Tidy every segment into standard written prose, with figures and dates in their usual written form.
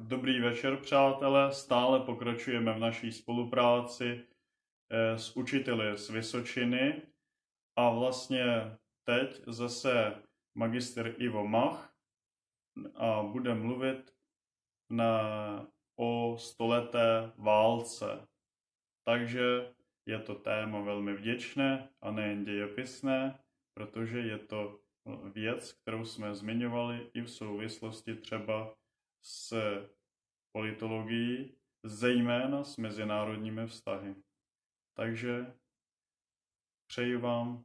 Dobrý večer, přátelé. Stále pokračujeme v naší spolupráci s učiteli z Vysočiny a vlastně teď zase magister Ivo Mach a bude mluvit o stoleté válce. Takže je to téma velmi vděčné a nejen dějepisné, protože je to věc, kterou jsme zmiňovali i v souvislosti třeba s politologií, zejména s mezinárodními vztahy. Takže přeji vám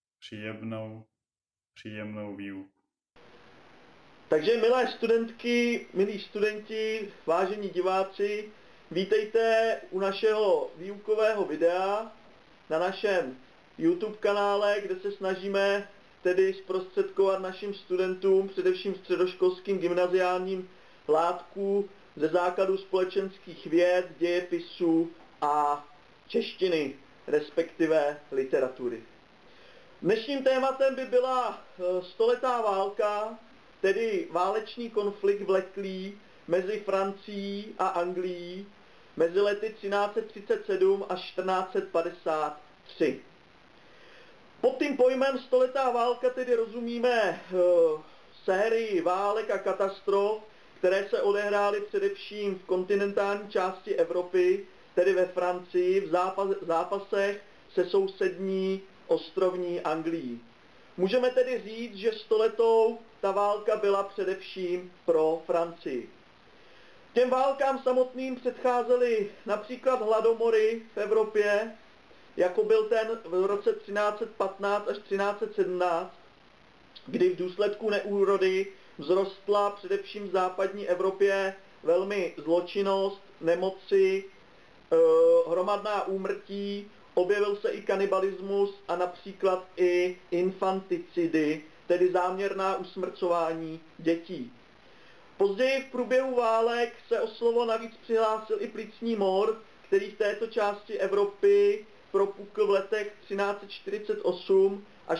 příjemnou výuku. Takže milé studentky, milí studenti, vážení diváci, vítejte u našeho výukového videa na našem YouTube kanále, kde se snažíme tedy zprostředkovat našim studentům, především středoškolským gymnaziálním látku ze základu společenských věd, dějepisů a češtiny, respektive literatury. Dnešním tématem by byla stoletá válka, tedy válečný konflikt vleklý mezi Francií a Anglií mezi lety 1337 až 1453. Pod tím pojmem stoletá válka tedy rozumíme sérii válek a katastrof, které se odehrály především v kontinentální části Evropy, tedy ve Francii, v zápasech se sousední ostrovní Anglií. Můžeme tedy říct, že stoletou ta válka byla především pro Francii. Těm válkám samotným předcházely například hladomory v Evropě, jako byl ten v roce 1315 až 1317, kdy v důsledku neúrody vzrostla především v západní Evropě velmi zločinnost, nemoci, hromadná úmrtí, objevil se i kanibalismus a například i infanticidy, tedy záměrná usmrcování dětí. Později v průběhu válek se o slovo navíc přihlásil i plicní mor, který v této části Evropy propukl v letech 1348 až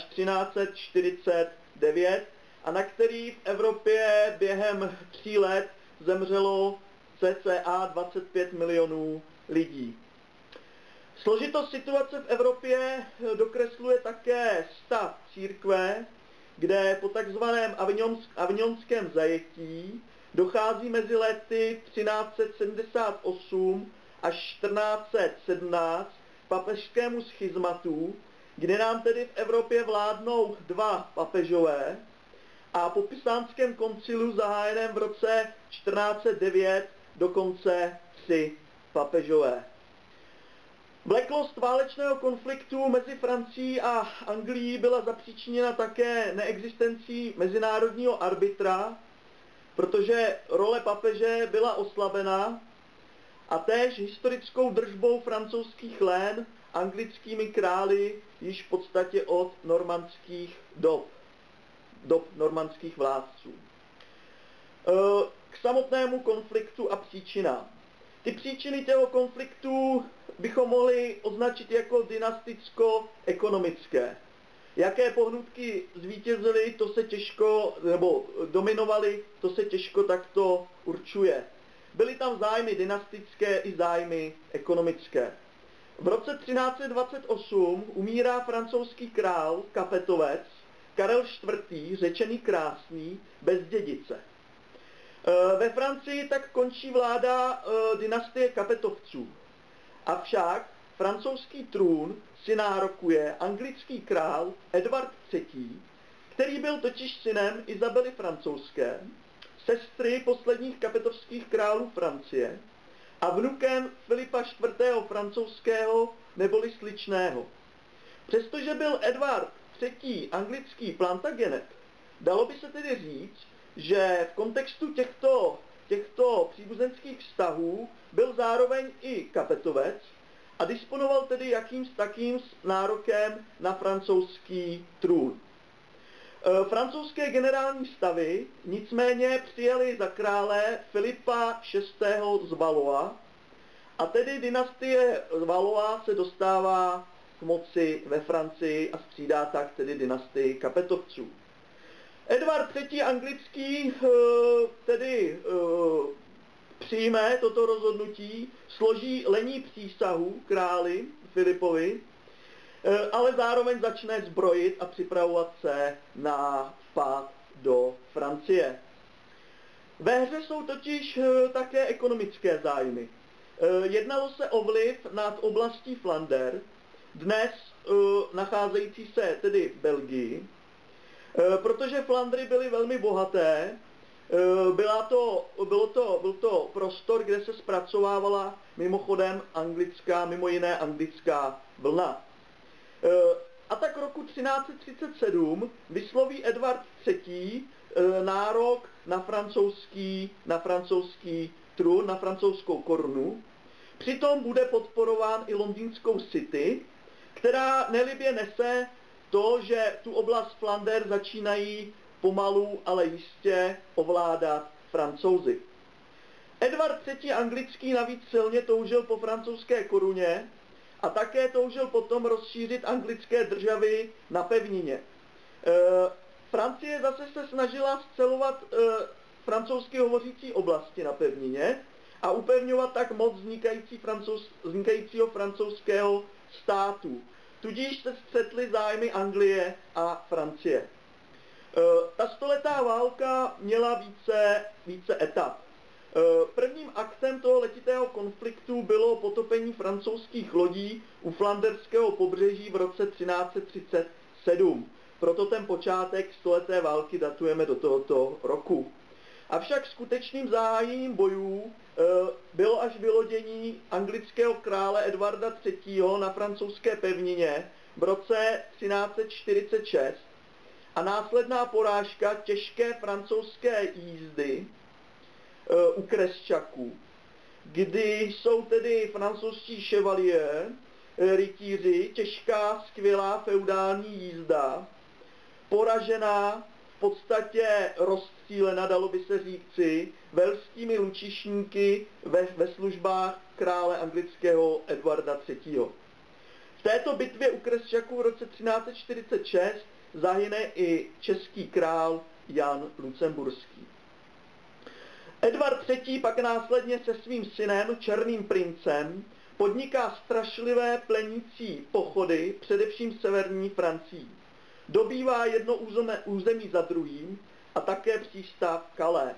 1349 a na který v Evropě během 3 let zemřelo cca 25 milionů lidí. Složitost situace v Evropě dokresluje také stav církve, kde po takzvaném avignonském zajetí dochází mezi lety 1378 až 1417 k papežskému schizmatu, kde nám tedy v Evropě vládnou 2 papežové a po Pisánském koncilu zahájeném v roce 1409 dokonce 3 papežové. Vleklost válečného konfliktu mezi Francií a Anglií byla zapříčiněna také neexistencí mezinárodního arbitra, protože role papeže byla oslabena a též historickou držbou francouzských lén anglickými králi již v podstatě od normandských dob normandských vládců. K samotnému konfliktu a příčinám. Ty příčiny toho konfliktu bychom mohli označit jako dynasticko-ekonomické. Jaké pohnutky zvítězily, to se těžko, nebo dominovaly, to se těžko takto určuje. Byly tam zájmy dynastické i zájmy ekonomické. V roce 1328 umírá francouzský král, kapetovec, Karel IV., řečený krásný, bez dědice. Ve Francii tak končí vláda dynastie kapetovců. Avšak francouzský trůn si nárokuje anglický král Edvard III., který byl totiž synem Izabely francouzské, sestry posledních kapetovských králů Francie a vnukem Filipa IV. Francouzského neboli Sličného. Přestože byl Edvard III. Anglický Plantagenet, dalo by se tedy říct, že v kontextu těchto příbuzenských vztahů byl zároveň i kapetovec a disponoval tedy jakýmsi takým nárokem na francouzský trůn. Francouzské generální stavy nicméně přijali za krále Filipa VI. Z Valois a tedy dynastie Valois se dostává k moci ve Francii a střídá tak tedy dynastii kapetovců. Edvard III. Anglický tedy přijme toto rozhodnutí, složí lenní přísahu králi Filipovi, ale zároveň začne zbrojit a připravovat se na vpád do Francie. Ve hře jsou totiž také ekonomické zájmy. Jednalo se o vliv nad oblastí Flander, dnes nacházející se tedy v Belgii, protože Flandry byly velmi bohaté, byl to prostor, kde se zpracovávala mimochodem mimo jiné anglická vlna. A tak roku 1337 vysloví Edvard III. Nárok na francouzský trůn, na francouzskou korunu. Přitom bude podporován i londýnskou City, která nelibě nese to, že tu oblast Flander začínají pomalu, ale jistě ovládat Francouzi. Edvard III. Anglický navíc silně toužil po francouzské koruně a také toužil potom rozšířit anglické državy na pevnině. Francie zase se snažila scelovat francouzsky hovořící oblasti na pevnině a upevňovat tak moc vznikajícího francouzského státu. Tudíž se střetly zájmy Anglie a Francie. Ta stoletá válka měla více etap. Prvním aktem toho letitého konfliktu bylo potopení francouzských lodí u flanderského pobřeží v roce 1337. Proto ten počátek stoleté války datujeme do tohoto roku. Avšak skutečným zahájením bojů bylo až vylodění anglického krále Edvarda III. Na francouzské pevnině v roce 1346 a následná porážka těžké francouzské jízdy u Kresčaků, kdy jsou tedy francouzští chevalier, rytíři, těžká, skvělá feudální jízda, poražená, v podstatě rozstřílena, dalo by se říci, velskými lučišníky ve službách krále anglického Edvarda III. V této bitvě u Kresčaků v roce 1346 zahyne i český král Jan Lucemburský. Edvard III. Pak následně se svým synem, Černým princem, podniká strašlivé plenící pochody, především v severní Francii. Dobývá jedno území za druhým a také přístav Calais.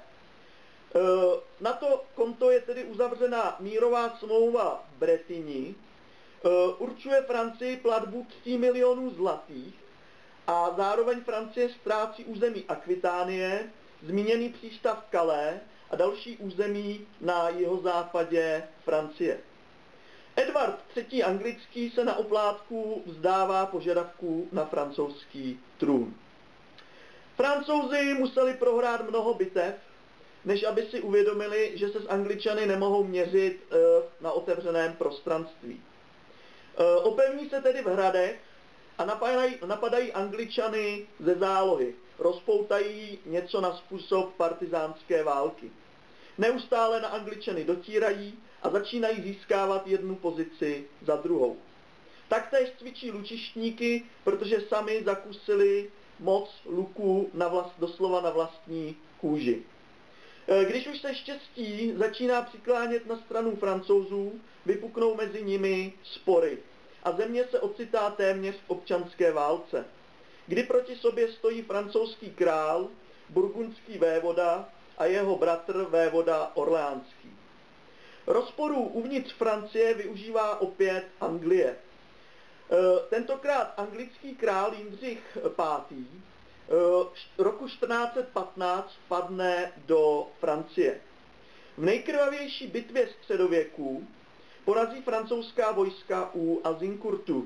Na to konto je tedy uzavřena mírová smlouva v Bretigni, určuje Francii platbu 3 milionů zlatých a zároveň Francie ztrácí území Akvitánie, zmíněný přístav Calais a další území na jihozápadě Francie. Edvard III. Anglický se na oplátku vzdává požadavků na francouzský trůn. Francouzi museli prohrát mnoho bitev, než aby si uvědomili, že se s Angličany nemohou měřit na otevřeném prostranství. Opevní se tedy v hradech a napadají Angličany ze zálohy. Rozpoutají něco na způsob partizánské války. Neustále na Angličany dotírají a začínají získávat jednu pozici za druhou. Taktéž cvičí lučištníky, protože sami zakusili moc luků doslova na vlastní kůži. Když už se štěstí začíná přiklánět na stranu Francouzů, vypuknou mezi nimi spory a země se ocitá téměř v občanské válce, kdy proti sobě stojí francouzský král, burgundský vévoda a jeho bratr vévoda orleánský. Rozporů uvnitř Francie využívá opět Anglie. Tentokrát anglický král Jindřich V. Roku 1415 padne do Francie. V nejkrvavější bitvě středověků porazí francouzská vojska u Azincourtu.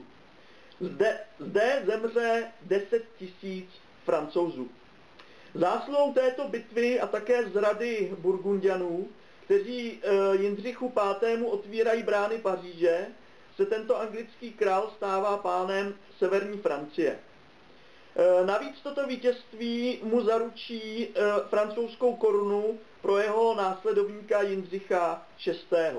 Zde zemře 10 000 Francouzů. Zásluhou této bitvy a také zrady Burgundianů, kteří Jindřichu V. otvírají brány Paříže, se tento anglický král stává pánem severní Francie. Navíc toto vítězství mu zaručí francouzskou korunu pro jeho následovníka Jindřicha VI.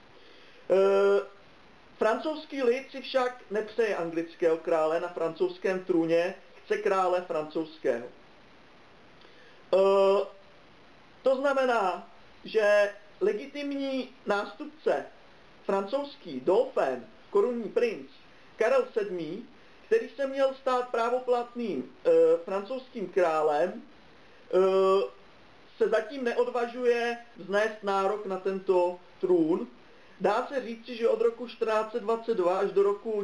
Francouzský lid si však nepřeje anglického krále na francouzském trůně, chce krále francouzského. To znamená, že legitimní nástupce francouzský dauphin, korunní princ Karel VII., který se měl stát právoplatným francouzským králem, se zatím neodvažuje vznést nárok na tento trůn. Dá se říci, že od roku 1422 až do roku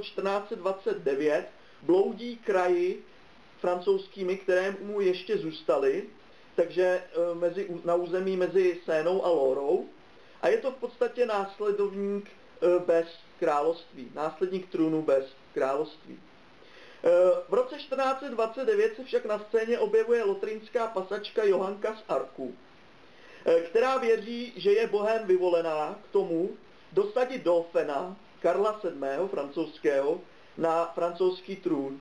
1429 bloudí kraji francouzskými, které mu ještě zůstaly, takže na území mezi Sénou a Lorou. A je to v podstatě následovník bez království, následník trůnu bez království. V roce 1429 se však na scéně objevuje lotrinská pasačka Johanka z Arku, která věří, že je Bohem vyvolená k tomu dosadit dauphina Karla VII. Francouzského na francouzský trůn.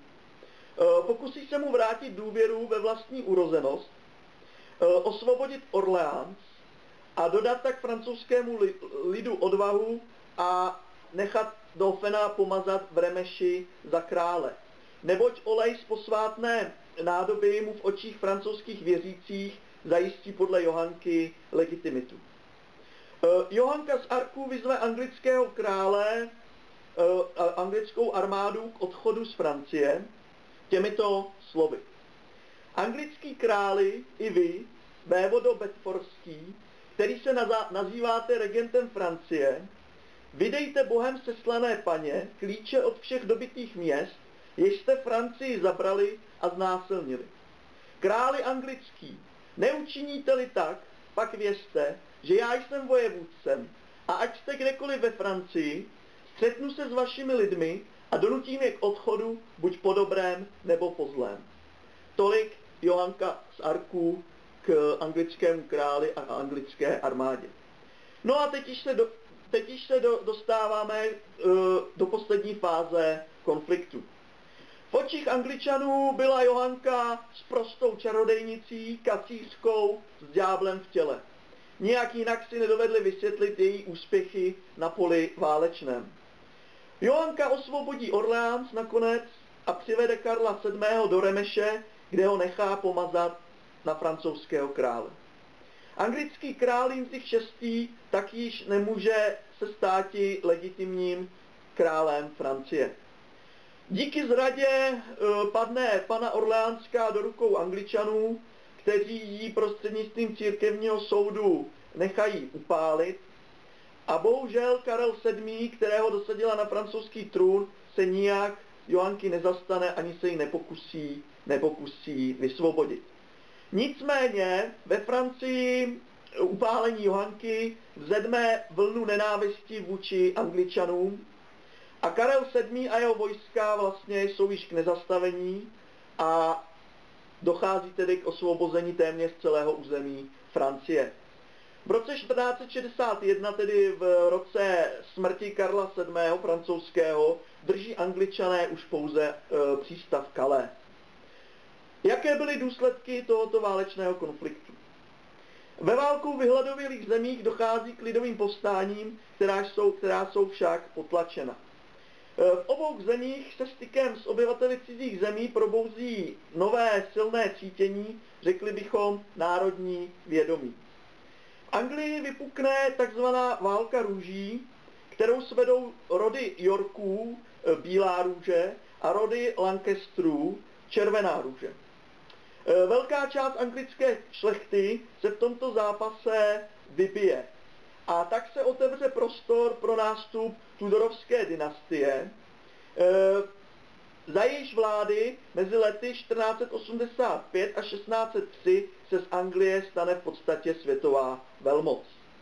Pokusí se mu vrátit důvěru ve vlastní urozenost, osvobodit Orléans a dodat tak francouzskému lidu odvahu a nechat dauphina pomazat v Remeši za krále. Neboť olej z posvátné nádoby mu v očích francouzských věřících zajistí podle Johanky legitimitu. Johanka z Arku vyzve anglického krále, anglickou armádu k odchodu z Francie těmito slovy. Anglický králi i vy, vévodo Bedfordský, který se nazýváte regentem Francie, vydejte Bohem seslané paně klíče od všech dobytých měst, jež jste Francii zabrali a znásilnili. Králi anglický, neučiníte-li tak, pak vězte, že já jsem vojevůdcem a ať jste kdekoliv ve Francii, střetnu se s vašimi lidmi a donutím je k odchodu buď po dobrém nebo po zlém. Tolik Johanka z Arku k anglickému králi a anglické armádě. No a teď již se dostáváme do poslední fáze konfliktu. V očích Angličanů byla Johanka s prostou čarodejnicí, kacířkou s ďáblem v těle. Nijak jinak si nedovedli vysvětlit její úspěchy na poli válečném. Johanka osvobodí Orléans nakonec a přivede Karla VII. Do Remeše, kde ho nechá pomazat na francouzského krále. Anglický král Jindřich VI. Tak již nemůže se státi legitimním králem Francie. Díky zradě padne pana Orleánská do rukou Angličanů, kteří ji prostřednictvím církevního soudu nechají upálit. A bohužel Karel VII., kterého dosadila na francouzský trůn, se nijak Johanky nezastane ani se jí nepokusí vysvobodit. Nicméně ve Francii upálení Johanky vzedme vlnu nenávisti vůči Angličanům a Karel VII. A jeho vojska vlastně jsou již k nezastavení a dochází tedy k osvobození téměř celého území Francie. V roce 1461, tedy v roce smrti Karla VII. Francouzského, drží Angličané už pouze přístav Calais. Jaké byly důsledky tohoto válečného konfliktu? Ve válkou vyhladovělých zemích dochází k lidovým povstáním, která jsou však potlačena. V obou zemích se stykem s obyvateli cizích zemí probouzí nové silné cítění, řekli bychom národní vědomí. V Anglii vypukne takzvaná válka růží, kterou svedou rody Yorků, bílá růže, a rody Lancasterů, červená růže. Velká část anglické šlechty se v tomto zápase vybije. A tak se otevře prostor pro nástup Tudorovské dynastie, za jejíž vlády mezi lety 1485 a 1603 se z Anglie stane v podstatě světová velmoc.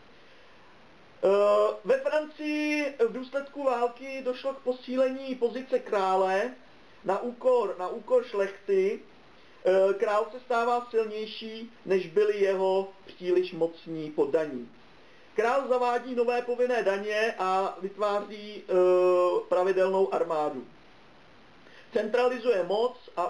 Ve Francii v důsledku války došlo k posílení pozice krále na úkor šlechty. Král se stává silnější, než byli jeho příliš mocní poddaní. Král zavádí nové povinné daně a vytváří pravidelnou armádu. Centralizuje moc a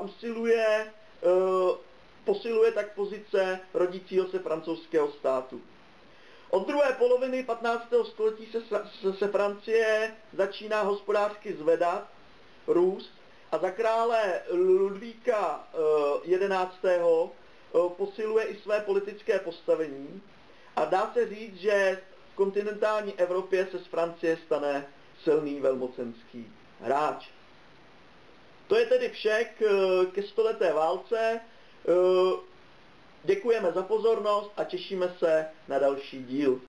posiluje tak pozice rodícího se francouzského státu. Od druhé poloviny 15. století se Francie začíná hospodářsky zvedat, růst a za krále Ludvíka XI. Posiluje i své politické postavení. A dá se říct, že v kontinentální Evropě se z Francie stane silný velmocenský hráč. To je tedy vše ke stoleté válce. Děkujeme za pozornost a těšíme se na další díl.